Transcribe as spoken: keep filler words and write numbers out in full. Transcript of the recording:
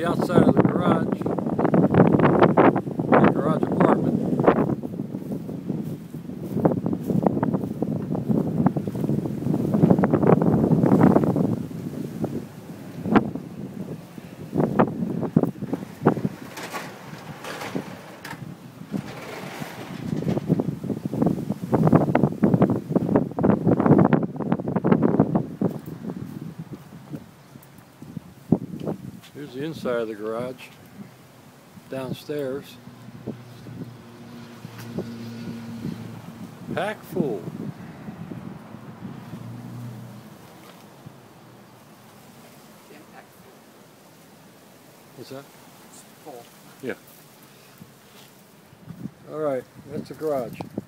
the outside of the garage, the garage apartment. Here's the inside of the garage, downstairs. Packed full. What's that? It's full. Yeah. All right, that's the garage.